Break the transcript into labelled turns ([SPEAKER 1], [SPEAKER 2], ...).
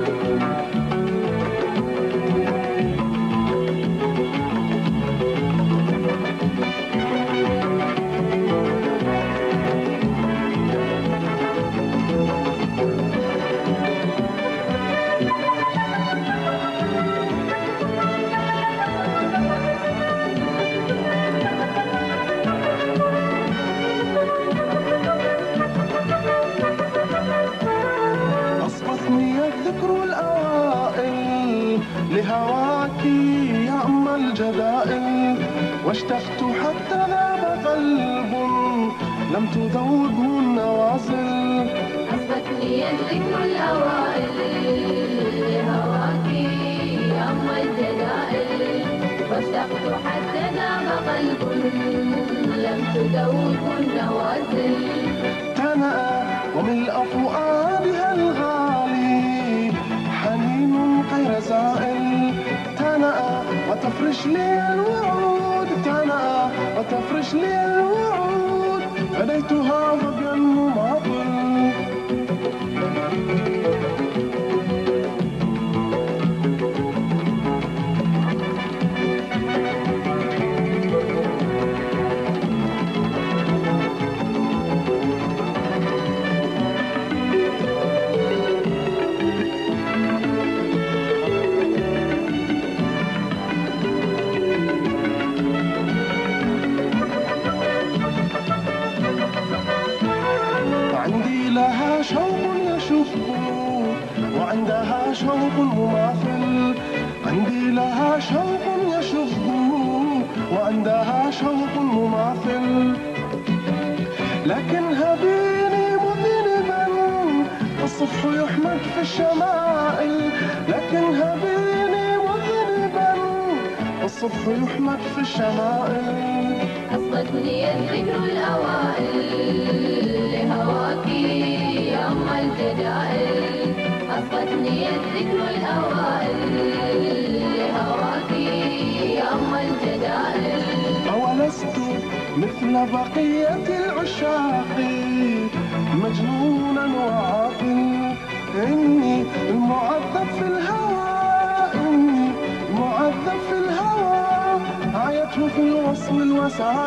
[SPEAKER 1] لهواكي يا أم الجدائل، واشتقت حتى ذاب قلب لم تذوبه النوازل.
[SPEAKER 2] أصبتني الذكر الأوائل لهواكي يا أم الجدائل، واشتقت حتى ذاب قلب لم تذوبه النوازل.
[SPEAKER 1] تنأى وملء فؤادها الغالي حنين غير زائل. تنأى وتفرش لي الوعود، تنأى وتفرش لي الوعود، فديتها ظبيا مماطل. لها شوق يشب وعندها شوق مماثل. عندي لها شوق يشب وعندها شوق مماثل. لكنها بيني مذنبا والصفح يحمد في الشمائل. لكنها بيني مذنبا والصفح يحمد في الشمائل.
[SPEAKER 2] أصبتني الذكر الأوائل لهواكي يا أم الجدائل. أصبتني الذكر الأوائل لهواكي يا أم الجدائل.
[SPEAKER 1] أولست مثل بقية العشاق مجنونا وعاقل. إني المعذب في الهوى، إني المعذب في الهوى، عيته في الوصل الوسعى